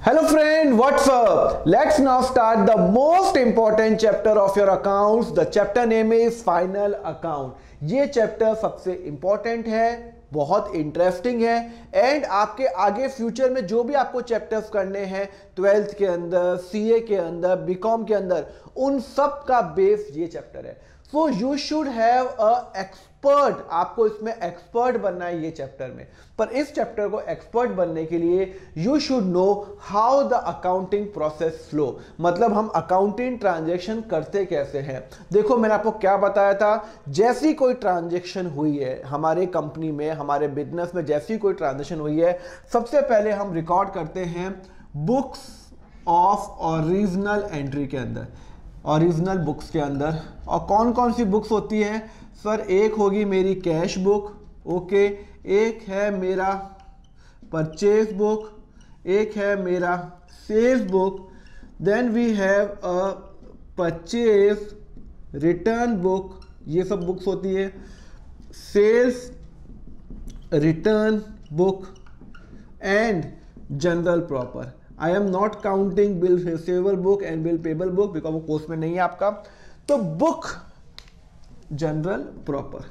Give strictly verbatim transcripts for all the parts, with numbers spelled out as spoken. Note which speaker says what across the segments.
Speaker 1: Hello friend, what's up? Let's now start the most important chapter of your accounts. The chapter name is Final Account. ये chapter सबसे important है, बहुत interesting है and आपके आगे future में जो भी आपको चैप्टर्स करने हैं ट्वेल्थ के अंदर, सीए के अंदर, बीकॉम के अंदर, उन सब का बेस ये चैप्टर है. So you should have a expert, आपको इसमें एक्सपर्ट बनना है ये चैप्टर में. पर इस चैप्टर को एक्सपर्ट बनने के लिए you should know how the accounting process flow, मतलब हम अकाउंटिंग ट्रांजैक्शन करते कैसे हैं. देखो मैंने आपको क्या बताया था, जैसी कोई ट्रांजैक्शन हुई है हमारे कंपनी में, हमारे बिजनेस में, जैसी कोई ट्रांजैक्शन हुई है, सबसे पहले हम रिकॉर्ड करते हैं बुक्स ऑफ ओरिजिनल एंट्री के अंदर, ओरिजिनल बुक्स के अंदर. और कौन कौन सी बुक्स होती हैं सर? एक होगी मेरी कैश बुक, ओके, एक है मेरा परचेज बुक, एक है मेरा sales book, then we have a purchase return book, ये सब बुक्स होती है. Sales return book and journal proper. I am not counting bill receivable book and bill payable book because वो कोर्स में नहीं है आपका. तो बुक जनरल प्रॉपर,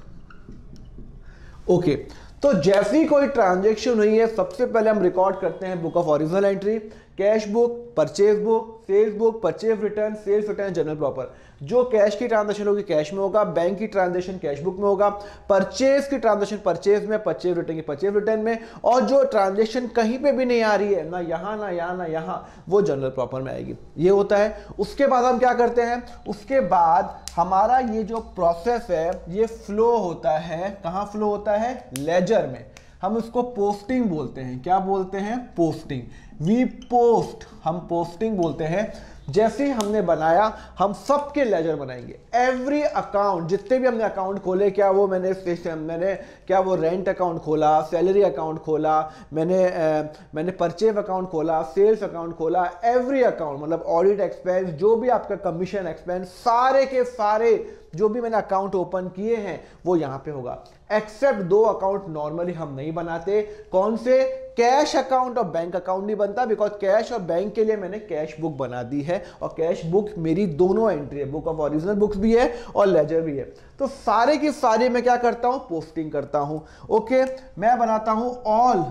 Speaker 1: ओके. तो जैसी कोई ट्रांजैक्शन हुई है सबसे पहले हम रिकॉर्ड करते हैं book of original entry, cash book, purchase book, sales book, purchase return, sales return, journal proper. जो कैश की ट्रांजैक्शन होगी कैश में होगा, बैंक की ट्रांजैक्शन कैश बुक में होगा, परचेज की ट्रांजैक्शन परचेज में, परचेज रिटर्न की परचेज रिटर्न में, और जो ट्रांजैक्शन कहीं पे भी नहीं आ रही है, ना यहाँ ना यहाँ ना यहाँ, वो जनरल प्रॉपर में आएगी. ये होता है. उसके बाद हम क्या करते हैं, उसके बाद हमारा ये जो प्रोसेस है ये फ्लो होता है. कहाँ फ्लो होता है? लेजर में. हम इसको पोस्टिंग बोलते हैं. क्या बोलते हैं? पोस्टिंग. वी पोस्ट, हम पोस्टिंग बोलते हैं. जैसे ही हमने बनाया हम सबके लेजर बनाएंगे. एवरी अकाउंट, जितने भी हमने अकाउंट खोले, क्या वो मैंने मैंने क्या वो रेंट अकाउंट खोला, सैलरी अकाउंट खोला, मैंने आ, मैंने परचेज अकाउंट खोला, सेल्स अकाउंट खोला, एवरी अकाउंट मतलब ऑडिट एक्सपेंस, जो भी आपका कमीशन एक्सपेंस, सारे के सारे जो भी मैंने अकाउंट ओपन किए हैं वो यहां पे होगा. एक्सेप्ट दो अकाउंट नॉर्मली हम नहीं बनाते. कौन से? कैश अकाउंट और बैंक अकाउंट नहीं बनता, बिकॉज कैश और बैंक के लिए मैंने कैश बुक बना दी है और कैश बुक मेरी दोनों एंट्री है, बुक ऑफ ओरिजिनल बुक्स भी है और लेजर भी है. तो सारे की सारे मैं क्या करता हूं? पोस्टिंग करता हूं. ओके, मैं बनाता हूं ऑल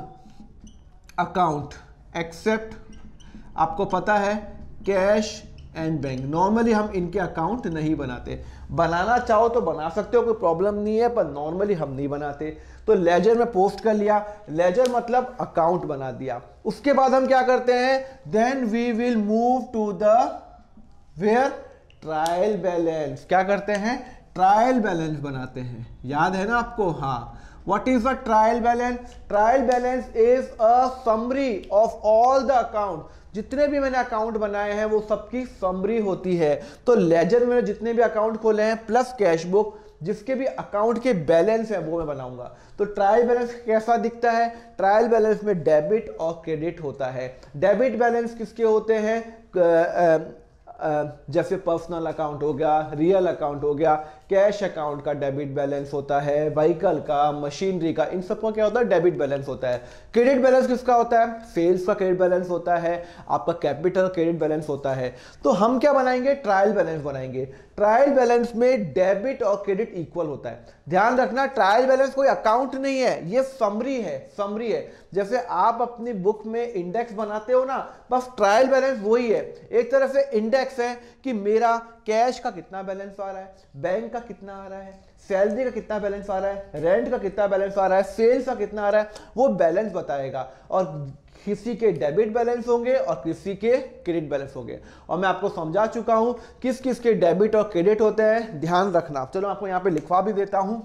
Speaker 1: अकाउंट एक्सेप्ट, आपको पता है, कैश एंड बैंक. नॉर्मली हम इनके अकाउंट नहीं बनाते. बनाना चाहो तो बना सकते हो, कोई प्रॉब्लम नहीं है, पर नॉर्मली हम नहीं बनाते. तो लेजर में पोस्ट कर लिया, लेजर मतलब अकाउंट बना दिया. उसके बाद हम क्या करते हैं? Then we will move to the where trial balance. क्या करते हैं? ट्रायल बैलेंस बनाते हैं. याद है ना आपको? हाँ. What is a trial balance? Trial balance is a summary of all the account. जितने भी मैंने अकाउंट बनाए हैं वो सबकी समरी होती है. तो लेजर में जितने भी अकाउंट खोले हैं प्लस कैश बुक, जिसके भी अकाउंट के बैलेंस है वो मैं बनाऊंगा. तो ट्रायल बैलेंस कैसा दिखता है? ट्रायल बैलेंस में डेबिट और क्रेडिट होता है. डेबिट बैलेंस किसके होते हैं? जैसे पर्सनल अकाउंट हो गया, रियल अकाउंट हो गया, कैश अकाउंट का डेबिट बैलेंस होता है, व्हीकल का, मशीनरी का, इन सबका क्या होता है? डेबिट बैलेंस होता है. क्रेडिट बैलेंस किसका होता है? सेल्स का क्रेडिट बैलेंस होता है, आपका कैपिटल क्रेडिट बैलेंस होता है. तो हम क्या बनाएंगे? ट्रायल बैलेंस बनाएंगे. ट्रायल बैलेंस में डेबिट और क्रेडिट इक्वल होता है. ध्यान रखना, ट्रायल बैलेंस कोई अकाउंट नहीं है, ये समरी है. समरी है. जैसे आप अपनी बुक में इंडेक्स बनाते हो ना, बस ट्रायल बैलेंस वही है. एक तरह से इंडेक्स है कि मेरा कैश का कितना बैलेंस आ रहा है, बैंक का कितना आ रहा है, सैलरी का कितना बैलेंस आ रहा है, रेंट का कितना बैलेंस आ रहा है, सेल्स का कितना आ रहा है, वो बैलेंस बताएगा. और किसी के डेबिट बैलेंस होंगे और किसी के क्रेडिट बैलेंस होंगे. और मैं आपको समझा चुका हूं किस किस के डेबिट और क्रेडिट होते हैं. ध्यान रखना. चलो आपको यहां पे लिखवा भी देता हूं.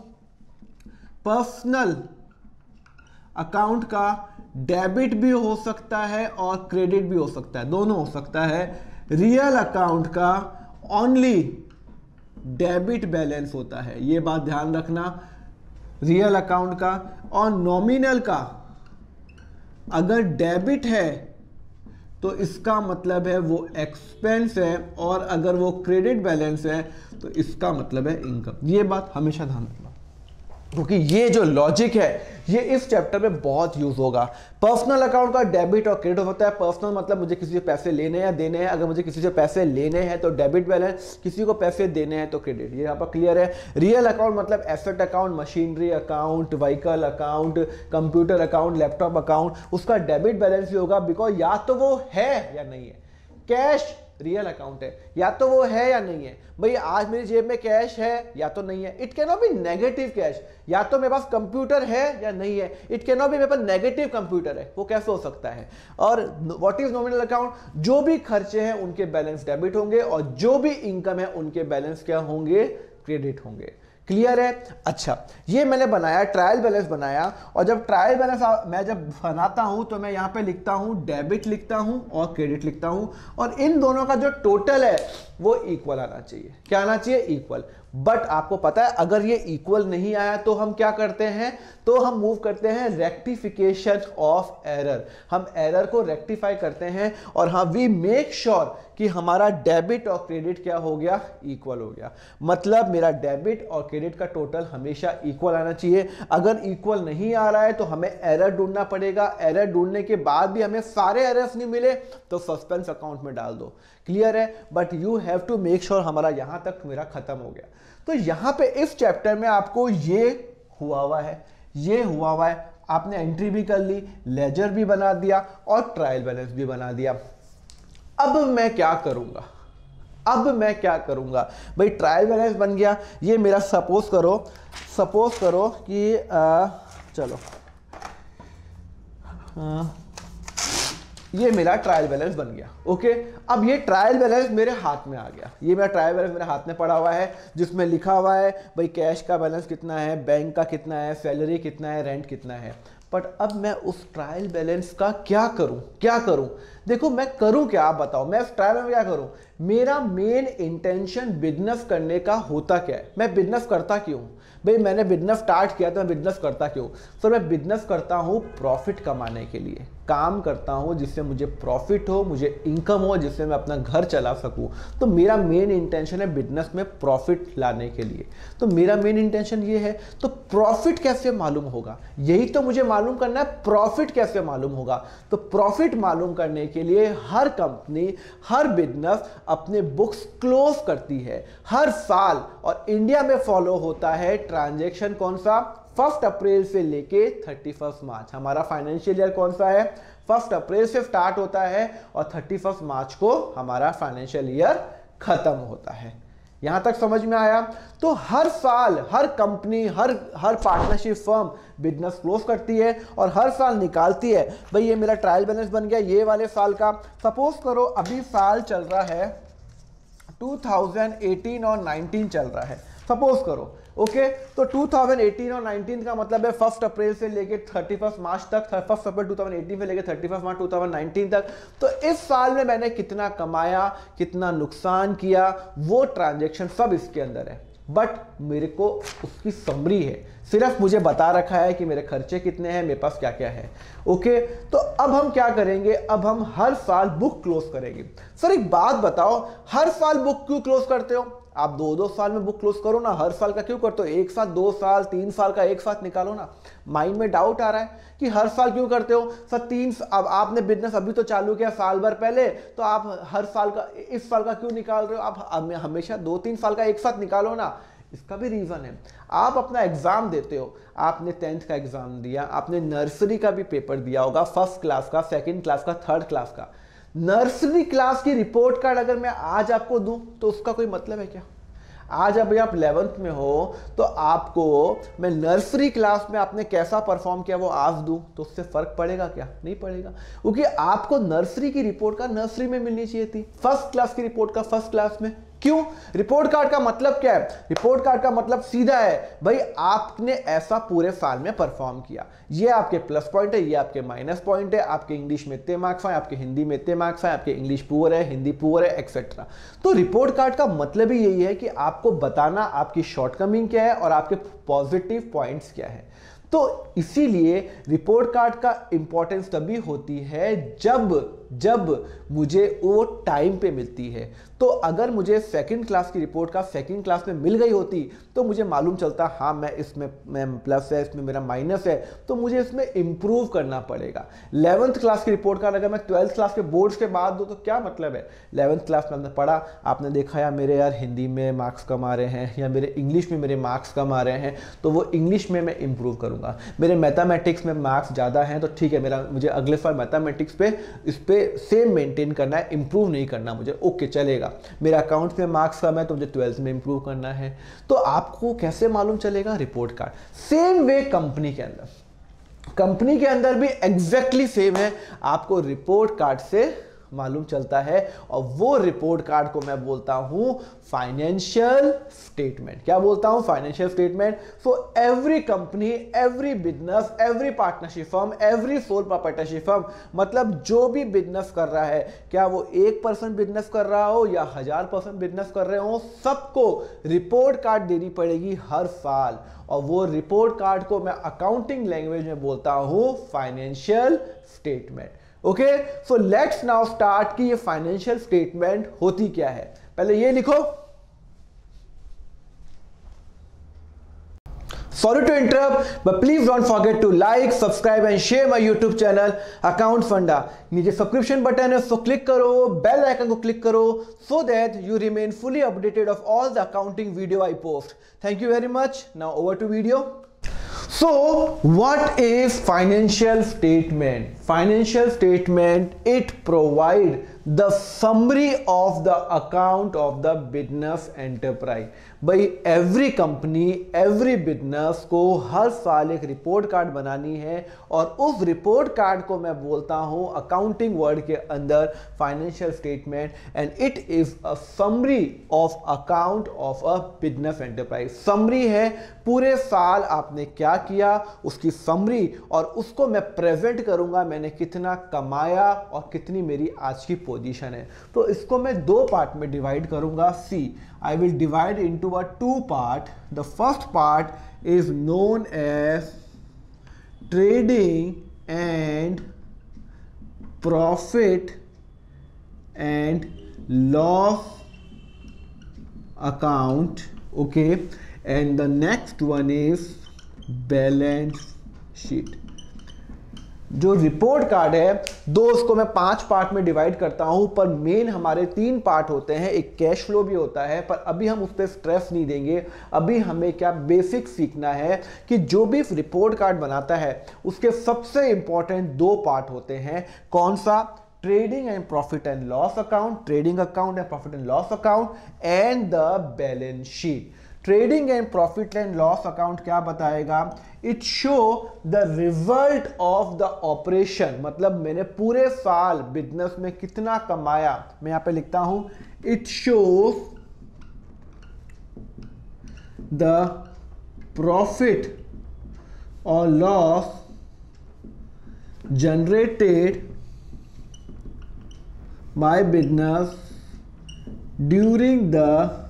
Speaker 1: पर्सनल अकाउंट का डेबिट भी हो सकता है और क्रेडिट भी हो सकता है, दोनों हो सकता है. रियल अकाउंट का ओनली डेबिट बैलेंस होता है, ये बात ध्यान रखना. रियल अकाउंट का. और नॉमिनल का अगर डेबिट है तो इसका मतलब है वो एक्सपेंस है, और अगर वो क्रेडिट बैलेंस है तो इसका मतलब है इनकम. ये बात हमेशा ध्यान रखना. क्योंकि ये जो लॉजिक है ये इस चैप्टर में बहुत यूज होगा। पर्सनल अकाउंट का डेबिट और क्रेडिट होता है। पर्सनल मतलब मुझे किसी से पैसे लेने हैं देने हैं, अगर मुझे किसी से पैसे लेने हैं तो डेबिट बैलेंस, किसी को पैसे देने हैं तो क्रेडिट, ये यहाँ पर क्लियर है। रियल अकाउंट मतलब asset account, machinery account, vehicle account, computer account, laptop account, उसका डेबिट बैलेंस भी होगा, बिकॉज या तो वो है या नहीं है। कैश रियल अकाउंट है, या तो वो है या नहीं है। भाई आज मेरी जेब में कैश है या तो नहीं है, it can not be negative cash. या तो मेरे पास कंप्यूटर है या नहीं है, इट कैन नॉट बी मेरे पास नेगेटिव कंप्यूटर है, वो कैसे हो सकता है। और व्हाट इज नॉमिनल अकाउंट, जो भी खर्चे हैं उनके बैलेंस डेबिट होंगे और जो भी इनकम है उनके बैलेंस क्या होंगे, क्रेडिट होंगे। क्लियर है। अच्छा, ये मैंने बनाया ट्रायल बैलेंस बनाया, और जब ट्रायल बैलेंस मैं जब बनाता हूं तो मैं यहां पे लिखता हूं डेबिट लिखता हूं और क्रेडिट लिखता हूं, और इन दोनों का जो टोटल है वो इक्वल आना चाहिए। क्या आना चाहिए, इक्वल। बट आपको पता है अगर ये इक्वल नहीं आया तो हम क्या करते हैं, तो हम मूव करते हैं रेक्टिफिकेशन ऑफ एरर। हम एरर को रेक्टिफाई करते हैं और हाँ वी मेक श्योर कि हमारा डेबिट और क्रेडिट क्या हो गया, इक्वल हो गया। मतलब मेरा डेबिट और क्रेडिट का टोटल हमेशा इक्वल आना चाहिए। अगर इक्वल नहीं आ रहा है तो हमें एरर ढूंढना पड़ेगा। एरर ढूंढने के बाद भी हमें सारे एरर्स नहीं मिले तो सस्पेंस अकाउंट में डाल दो। क्लियर है। But you have to make sure हमारा यहां तक मेरा खत्म हो गया। तो यहां पे इस चैप्टर में आपको ये हुआ हुआ है, ये हुआ हुआ है, आपने एंट्री भी कर ली, लेजर भी बना दिया और ट्रायल बैलेंस भी बना दिया। अब मैं क्या करूंगा, अब मैं क्या करूंगा भाई, ट्रायल बैलेंस बन गया। ये मेरा सपोज करो सपोज करो कि आ, चलो आ, ये मेरा ट्रायल बैलेंस बन गया। ओके, अब ये ट्रायल बैलेंस मेरे हाथ में आ गया। ये मेरा ट्रायल बैलेंस मेरे हाथ में पड़ा हुआ है जिसमें लिखा हुआ है भाई कैश का बैलेंस कितना है, बैंक का कितना है, सैलरी कितना है, रेंट कितना है। बट अब मैं उस ट्रायल बैलेंस का क्या करूं, क्या करूं देखो मैं करूं क्या, आप बताओ मैं उस ट्रायल में क्या करूं। मेरा मेन इंटेंशन बिजनेस करने का होता क्या है, मैं बिजनेस करता क्यों भाई, मैंने बिजनेस स्टार्ट किया तो मैं बिजनेस करता क्यों। सर मैं बिजनेस करता हूं प्रॉफिट कमाने के लिए, काम करता हूं जिससे मुझे प्रॉफिट हो, मुझे इनकम हो, जिससे मैं अपना घर चला सकूं। तो मेरा मेन इंटेंशन है बिजनेस में प्रॉफिट लाने के लिए। तो मेरा मेन इंटेंशन ये है, तो प्रॉफिट कैसे मालूम होगा, यही तो मुझे मालूम करना है, प्रॉफिट कैसे मालूम होगा। तो प्रॉफिट मालूम करने के लिए हर कंपनी, हर बिजनेस अपने बुक्स क्लोज करती है हर साल, और इंडिया में फॉलो होता है ट्रांजैक्शन कौन सा, फर्स्ट अप्रैल से लेके थर्टी फर्स्ट मार्च। हमारा फाइनेंशियल ईयर कौन सा है, फर्स्ट अप्रैल से स्टार्ट होता है और थर्टी फर्स्ट मार्च को हमारा फाइनेंशियल ईयर खत्म होता है। यहां तक समझ में आया। तो हर साल हर कंपनी, हर हर पार्टनरशिप फर्म बिजनेस क्लोज करती है और हर साल निकालती है भाई ये मेरा ट्रायल बैलेंस बन गया ये वाले साल का। सपोज करो अभी साल चल रहा है टू थाउजेंड एटीन और नाइनटीन चल रहा है, सपोज करो। ओके okay, तो टू थाउजेंड एटीन और नाइनटीन का मतलब है फर्स्ट अप्रैल से लेके थर्टी फर्स्ट मार्च तक, first April two thousand eighteen से लेके thirty first March two thousand nineteen तक। तो इस साल में मैंने कितना कमाया, कितना नुकसान किया, वो ट्रांजैक्शन सब इसके अंदर है। बट मेरे को उसकी समरी है, सिर्फ मुझे बता रखा है कि मेरे खर्चे कितने हैं, मेरे पास क्या क्या है। ओके okay, तो अब हम क्या करेंगे, अब हम हर साल बुक क्लोज करेंगे। सर एक बात बताओ, हर साल बुक क्यों क्लोज करते हो, आप दो दो साल में बुक क्लोज करो ना, हर साल का क्यों करते हो, एक साथ दो साल तीन साल का एक साथ निकालो ना। माइंड में डाउट आ रहा है कि हर साल क्यों करते हो सर, तीन अब आपने बिजनेस अभी तो चालू किया साल भर पहले, तो आप हर साल का इस साल का क्यों निकाल रहे हो, आप हमेशा दो तीन साल का एक साथ निकालो ना। इसका भी रीजन है, आप अपना एग्जाम देते हो, आपने टेंथ का एग्जाम दिया, आपने नर्सरी का भी पेपर दिया होगा, फर्स्ट क्लास का, सेकंड क्लास का, थर्ड क्लास का। नर्सरी क्लास की रिपोर्ट कार्ड अगर मैं आज आपको दूं तो उसका कोई मतलब है क्या। आज अभी आप इलेवेंथ में हो तो आपको मैं नर्सरी क्लास में आपने कैसा परफॉर्म किया वो आज दूं तो उससे फर्क पड़ेगा क्या, नहीं पड़ेगा। क्योंकि आपको नर्सरी की रिपोर्ट कार्ड नर्सरी में मिलनी चाहिए थी, फर्स्ट क्लास की रिपोर्ट कार्ड फर्स्ट क्लास में। क्यों, रिपोर्ट कार्ड का मतलब क्या है, रिपोर्ट कार्ड का मतलब सीधा है भाई आपने ऐसा पूरे साल में परफॉर्म किया, ये आपके प्लस पॉइंट है, ये आपके माइनस पॉइंट है, आपके इंग्लिश में इतने मार्क्स आए, आपके हिंदी में इतने मार्क्स आए, आपके इंग्लिश पुअर है, हिंदी पुअर है, एक्सेट्रा। तो रिपोर्ट कार्ड का मतलब ही यही है कि आपको बताना आपकी शॉर्टकमिंग क्या है और आपके पॉजिटिव पॉइंट्स क्या है। तो इसीलिए रिपोर्ट कार्ड का इंपॉर्टेंस तभी होती है जब जब मुझे वो टाइम पे मिलती है। तो अगर मुझे सेकंड क्लास की रिपोर्ट का सेकंड क्लास में मिल गई होती तो मुझे मालूम चलता हाँ मैं इसमें मैं प्लस है, इसमें मेरा माइनस है, तो मुझे इसमें इम्प्रूव करना पड़ेगा। इलेवेंथ क्लास की रिपोर्ट कार्ड अगर मैं ट्वेल्थ क्लास के बोर्ड्स के बाद दूँ तो क्या मतलब है। इलेवेंथ क्लास में आपने पढ़ा, आपने देखा यार मेरे यार हिंदी में मार्क्स कम आ रहे हैं या मेरे इंग्लिश में मेरे मार्क्स कम आ रहे हैं, तो वो इंग्लिश में मैं इंप्रूव करूँगा। मेरे मैथमेटिक्स में मार्क्स ज़्यादा हैं तो ठीक है, मेरा मुझे अगले साल मैथमेटिक्स पे इस पर सेम मेंटेन करना है, इंप्रूव नहीं करना मुझे, ओके चलेगा। मेरा अकाउंट्स में मार्क्स कम है तो मुझे ट्वेल्थ में इंप्रूव करना है। तो आपको कैसे मालूम चलेगा, report card. Same way company के अंदर कंपनी के अंदर भी एग्जैक्टली सेम है, आपको रिपोर्ट कार्ड से मालूम चलता है और वो रिपोर्ट कार्ड को मैं बोलता हूं फाइनेंशियल स्टेटमेंट। क्या बोलता हूं, financial statement. So every company, every business, every partnership firm, every sole proprietorship firm, मतलब जो भी बिजनेस कर रहा है, क्या वो एक पर्सन बिजनेस कर रहा हो या हजार पर्सन बिजनेस कर रहे हो, सबको रिपोर्ट कार्ड देनी पड़ेगी हर साल। और वो रिपोर्ट कार्ड को मैं अकाउंटिंग लैंग्वेज में बोलता हूं financial statement. Okay, so let's now start कि ये फाइनेंशियल स्टेटमेंट होती क्या है। पहले ये लिखो, Sorry to interrupt, but please don't forget to like, subscribe and share my YouTube channel Account Funda। नीचे सब्सक्रिप्शन बटन है, सो क्लिक करो, बेल आइकन को क्लिक करो, so that you remain fully updated of all the accounting video I post। Thank you very much। Now over to video। So what is financial statement? Financial statement, it provide the summary of the account of the business enterprise। भाई every company, every business को हर साल एक report card बनानी है और उस report card को मैं बोलता हूं अकाउंटिंग वर्ड के अंदर financial statement, and it is a summary of account of a business enterprise. Summary है, पूरे साल आपने क्या किया उसकी समरी, और उसको मैं प्रेजेंट करूंगा मैंने कितना कमाया और कितनी मेरी आज की पोजीशन है। तो इसको मैं दो पार्ट में डिवाइड करूंगा। See I will divide into a two part. The first part is known as trading and profit and loss account, okay, and the next one is balance sheet। जो report card है दो, उसको मैं पांच part में divide करता हूं, पर मेन हमारे तीन पार्ट होते हैं। एक कैश फ्लो भी होता है, पर अभी हम उस पर स्ट्रेस नहीं देंगे। अभी हमें क्या बेसिक सीखना है कि जो भी रिपोर्ट कार्ड बनाता है उसके सबसे इंपॉर्टेंट दो पार्ट होते हैं। कौन सा, trading and profit and loss account, trading account and profit and loss account, and the balance sheet. Trading and profit and loss account क्या बताएगा, it show the result of the operation, मतलब मैंने पूरे साल बिजनेस में कितना कमाया। मैं यहां पे लिखता हूं, इट शोज द प्रॉफिट और loss generated by business during the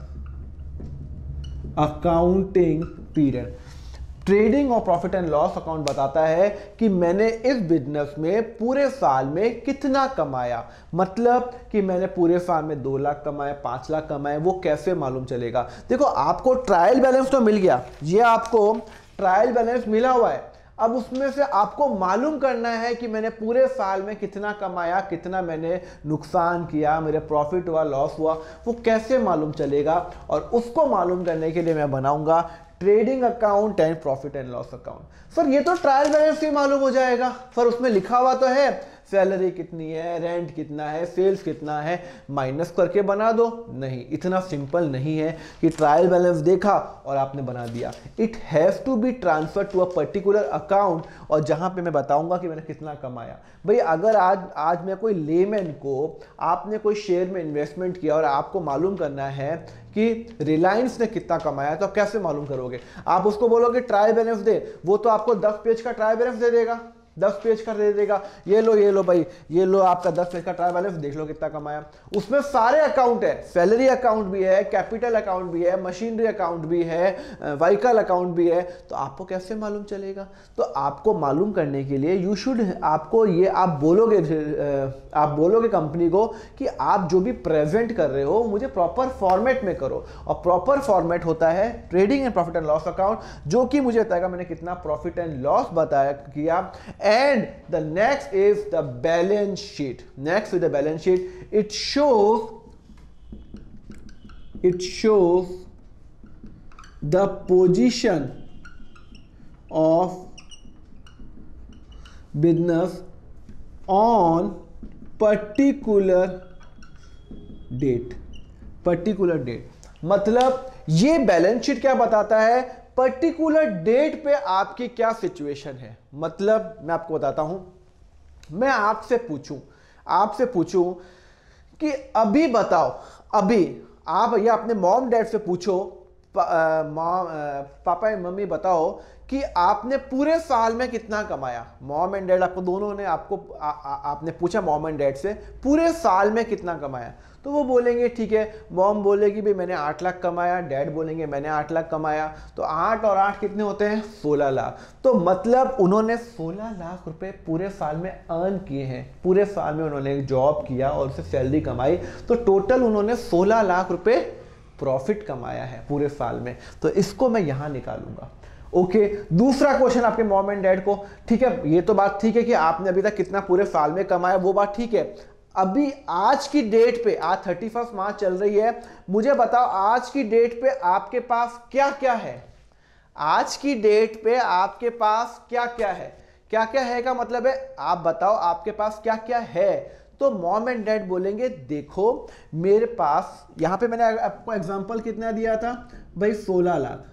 Speaker 1: accounting period. Trading और प्रॉफिट एंड लॉस अकाउंट बताता है कि मैंने इस बिजनेस में पूरे साल में कितना कमाया, मतलब कि मैंने पूरे साल में दो लाख कमाए, पांच लाख कमाए। वो कैसे मालूम चलेगा, देखो आपको ट्रायल बैलेंस तो मिल गया, ये आपको ट्रायल बैलेंस मिला हुआ है। अब उसमें से आपको मालूम करना है कि मैंने पूरे साल में कितना कमाया, कितना मैंने नुकसान किया, मेरे प्रॉफिट हुआ, लॉस हुआ, वो कैसे मालूम चलेगा। और उसको मालूम करने के लिए मैं बनाऊंगा trading account and profit and loss account. Sir ये तो ट्रायल बैलेंस से मालूम हो जाएगा, सर उसमें लिखा हुआ तो है सैलरी कितनी है, रेंट कितना है, सेल्स कितना है, माइनस करके बना दो। नहीं, इतना सिंपल नहीं है कि ट्रायल बैलेंस देखा और आपने बना दिया। It has to be transfer to a particular account, और जहां पे मैं बताऊंगा कि मैंने कितना कमाया। भाई अगर आज आज मैं कोई लेमैन को, आपने कोई शेयर में इन्वेस्टमेंट किया और आपको मालूम करना है कि रिलायंस ने कितना कमाया, तो आप कैसे मालूम करोगे। आप उसको बोलोगे ट्रायल बैलेंस दे, वो तो आपको दस पेज का ट्रायल बैलेंस दे देगा, दस पेज का दे देगा, ये लो ये लो भाई, ये लो आपका दस पेज का ट्रायल बैलेंस, देख लो कितना कमाया। उसमें सारे अकाउंट है, सैलरी अकाउंट भी है, कैपिटल अकाउंट भी है, मशीनरी अकाउंट भी है, व्हीकल अकाउंट भी है। तो आपको कैसे मालूम चलेगा? तो आपको मालूम करने के लिए यू शुड, आपको ये आप बोलोगे आप बोलोगे कंपनी को कि आप जो भी प्रेजेंट कर रहे हो मुझे प्रॉपर फॉर्मेट में करो, और प्रॉपर फॉर्मेट होता है trading and profit and loss account, जो कि मुझे बताएगा मैंने कितना प्रॉफिट एंड लॉस बताया किया। And the next is the balance sheet. Next is the balance sheet. It shows it shows the position of business on particular date. Particular date मतलब ये बैलेंस शीट क्या बताता है? पर्टिकुलर डेट पे आपकी क्या सिचुएशन है। मतलब मैं आपको बताता हूं, मैं आपसे पूछूं आपसे पूछूं कि अभी बताओ, अभी आप या अपने मॉम डैड से पूछो, पा, मॉम पापा एंड मम्मी बताओ कि आपने पूरे साल में कितना कमाया। मॉम एंड डैड आपको दोनों ने आपको आ, आ, आपने पूछा मॉम एंड डैड से पूरे साल में कितना कमाया, तो वो बोलेंगे ठीक है, मॉम बोलेगी भाई मैंने आठ लाख कमाया, डैड बोलेंगे मैंने आठ लाख कमाया। तो आठ और आठ कितने होते हैं? सोलह लाख। तो मतलब उन्होंने सोलह लाख रुपए पूरे साल में अर्न किए हैं, पूरे साल में उन्होंने जॉब किया और उससे सैलरी कमाई, तो टोटल उन्होंने सोलह लाख रुपए प्रॉफिट कमाया है पूरे साल में। तो इसको मैं यहां निकालूंगा। ओके okay, दूसरा क्वेश्चन आपके मॉम एंड डैड को, ठीक है ये तो बात ठीक है कि आपने अभी तक कितना पूरे साल में कमाया, वो बात ठीक है। अभी आज की डेट पे, आज थर्टी फर्स्ट मार्च चल रही है, मुझे बताओ आज की डेट पे आपके पास क्या क्या है? आज की डेट पे आपके पास क्या क्या है? क्या क्या है का मतलब है आप बताओ आपके पास क्या क्या है। तो मॉम एंड डैड बोलेंगे देखो मेरे पास, यहां पे मैंने आपको एग्जांपल कितना दिया था भाई, सोलह lakh,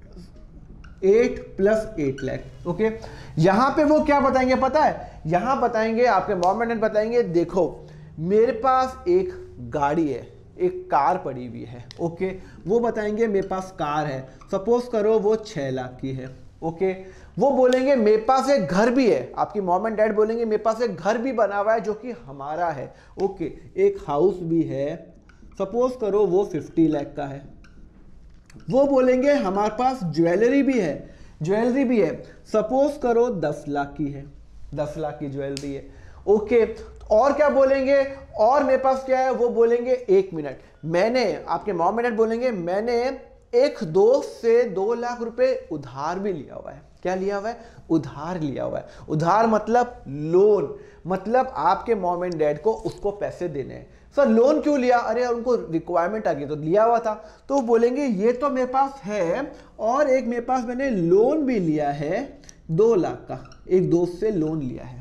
Speaker 1: eight plus eight lakh. Okay, यहां पे वो क्या बताएंगे पता है? यहां बताएंगे आपके मॉम एंड डैड बताएंगे देखो मेरे पास एक गाड़ी है, एक कार पड़ी हुई है। ओके, वो बताएंगे मेरे पास कार है, सपोज करो वो छह लाख की है। ओके, वो बोलेंगे मेरे पास एक घर भी है, आपकी मॉम एंड डैड बोलेंगे मेरे पास एक घर भी बना हुआ है जो कि हमारा है। ओके, एक हाउस भी है, सपोज करो वो फिफ्टी लाख का है। वो बोलेंगे हमारे पास ज्वेलरी भी है, ज्वेलरी भी है, सपोज करो दस लाख की है, दस लाख की ज्वेलरी है। ओके, और क्या बोलेंगे? और मेरे पास क्या है? वो बोलेंगे एक मिनट, मैंने, आपके मॉम एंड डैड बोलेंगे मैंने एक दोस्त से दो लाख रुपए उधार भी लिया हुआ है। क्या लिया हुआ है? उधार लिया हुआ है। उधार मतलब लोन, मतलब आपके मॉम एंड डैड को उसको पैसे देने हैं। सर लोन क्यों लिया? अरे उनको रिक्वायरमेंट आ गई तो लिया हुआ था। तो बोलेंगे ये तो मेरे पास है, और एक मेरे पास मैंने लोन भी लिया है दो लाख का, एक दोस्त से लोन लिया है।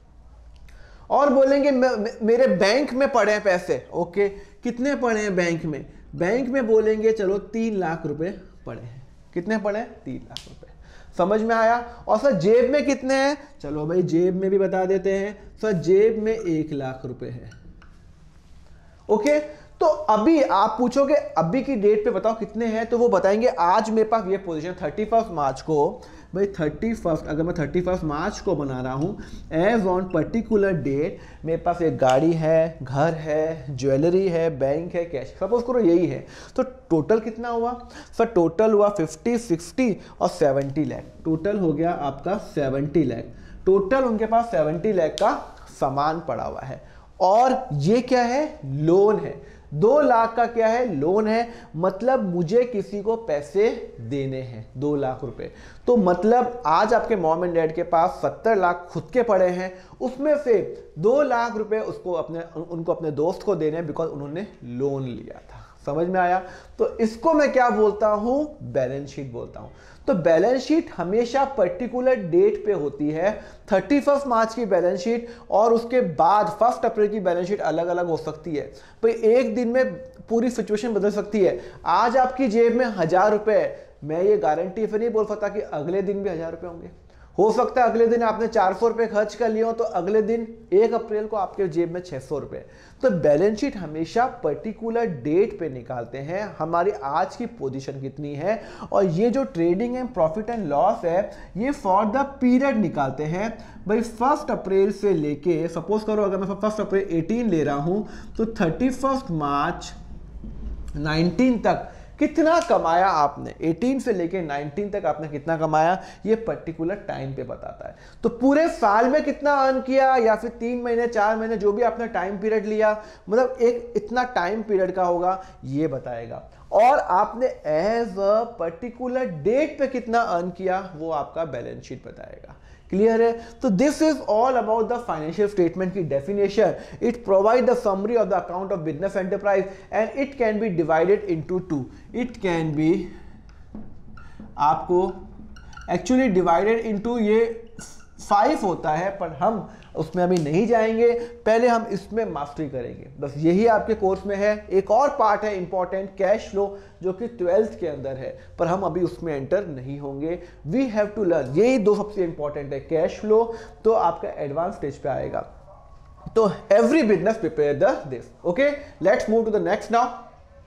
Speaker 1: और बोलेंगे मेरे बैंक में पड़े हैं पैसे। ओके, कितने पड़े हैं बैंक में? बैंक में बोलेंगे चलो तीन लाख रुपए पड़े हैं। कितने पड़े हैं? तीन लाख रुपए। समझ में आया? और सर जेब में कितने हैं? चलो भाई जेब में भी बता देते हैं, सर जेब में एक लाख रुपए है। ओके, तो अभी आप पूछोगे अभी की डेट पे बताओ कितने हैं, तो वो बताएंगे आज मेरे पास ये पोजीशन थर्टी फर्स्ट मार्च को, भाई थर्टी फर्स्ट अगर मैं थर्टी फर्स्ट मार्च को बना रहा हूँ, एज ऑन पर्टिकुलर डेट मेरे पास एक गाड़ी है, घर है, ज्वेलरी है, बैंक है, कैश, सपोज करो यही है। तो टोटल कितना हुआ? सर टोटल हुआ फिफ्टी, सिक्सटी और सेवेंटी लाख। टोटल हो गया आपका सेवेंटी लाख। टोटल उनके पास सेवेंटी लाख का सामान पड़ा हुआ है, और ये क्या है? लोन है। दो लाख का क्या है? लोन है। मतलब मुझे किसी को पैसे देने हैं दो लाख रुपए। तो मतलब आज आपके मॉम एंड डैड के पास सत्तर लाख खुद के पड़े हैं, उसमें से दो लाख रुपए उसको अपने उनको अपने दोस्त को देने हैं, बिकॉज उन्होंने लोन लिया था। समझ में आया? तो इसको मैं क्या बोलता हूं? बैलेंस शीट बोलता हूं। तो बैलेंस शीट हमेशा पर्टिकुलर डेट पे होती है। थर्टी फर्स्ट मार्च की बैलेंस शीट और उसके बाद फर्स्ट अप्रैल की बैलेंस शीट अलग अलग हो सकती है। भाई एक दिन में पूरी सिचुएशन बदल सकती है। आज आपकी जेब में हजार रुपए है, मैं ये गारंटी फिर नहीं बोल सकता कि अगले दिन भी हजार रुपए होंगे। हो सकता है अगले दिन आपने चार सौ रुपये खर्च कर लिए हो तो अगले दिन एक अप्रैल को आपके जेब में छह सौ रुपये। तो बैलेंस शीट हमेशा पर्टिकुलर डेट पे निकालते हैं हमारी आज की पोजीशन कितनी है, और ये जो trading and profit and loss है ये फॉर द पीरियड निकालते हैं भाई फर्स्ट अप्रैल से लेके, सपोज करो अगर मैं फर्स्ट अप्रैल अठारह ले रहा हूं तो थर्टी फर्स्ट मार्च नाइनटीन तक कितना कमाया आपने, अठारह से लेके उन्नीस तक आपने कितना कमाया ये पर्टिकुलर टाइम पे बताता है। तो पूरे साल में कितना अर्न किया या फिर तीन महीने चार महीने जो भी आपने टाइम पीरियड लिया, मतलब एक इतना टाइम पीरियड का होगा ये बताएगा, और आपने एज अ पर्टिकुलर डेट पे कितना अर्न किया वो आपका बैलेंस शीट बताएगा। क्लियर है? तो this is all about the financial statement की definition. It provide the summary of the account of business enterprise and it can be divided into two. It can be आपको actually divided into ये five होता है, पर हम उसमें अभी नहीं जाएंगे, पहले हम इसमें मास्टरी करेंगे। बस यही आपके कोर्स में है। एक और पार्ट है इंपॉर्टेंट, कैश फ्लो, जो कि ट्वेल्थ के अंदर है, पर हम अभी उसमें एंटर नहीं होंगे। वी हैव टू लर्न, यही दो सबसे इंपॉर्टेंट है। कैश फ्लो तो आपका एडवांस स्टेज पे आएगा। तो every business prepare the this. Okay, let's move to the next now.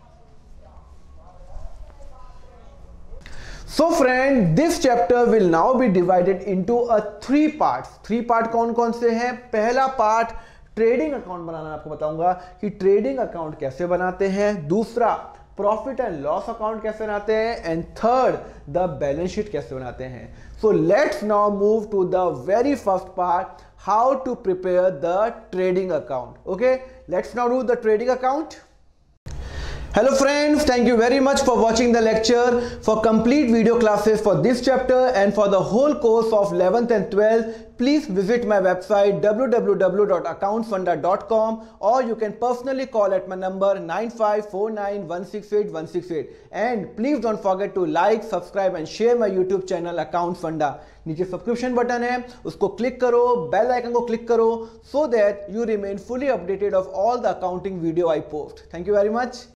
Speaker 1: So friend, this chapter will now be divided into a three parts. Three part कौन कौन से हैं? पहला पार्ट ट्रेडिंग अकाउंट बनाना, आपको बताऊंगा कि ट्रेडिंग अकाउंट कैसे बनाते हैं। दूसरा प्रॉफिट एंड लॉस अकाउंट कैसे बनाते हैं, and third the balance sheet कैसे बनाते हैं। So let's now move to the very first part, how to prepare the trading account. Okay, let's now do the trading account. Hello friends, thank you very much for watching the lecture. For complete video classes for this chapter and for the whole course of eleventh and twelfth, please visit my website w w w dot account funda dot com, or you can personally call at my number nine five four nine one six eight one six eight. And please don't forget to like, subscribe and share my YouTube channel Account Funda. नीचे subscription button है, उसको click करो, bell icon को click करो, so that you remain fully updated of all the accounting video I post. Thank you very much.